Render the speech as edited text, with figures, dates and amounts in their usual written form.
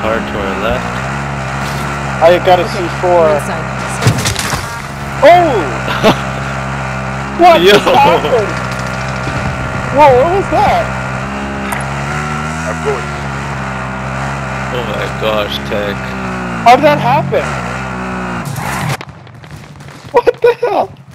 hard to our left. I got a C4. Oh! What Yo. just happened? Whoa, what was that? I'm going. Oh my gosh, Tech. How did that happen? What the hell?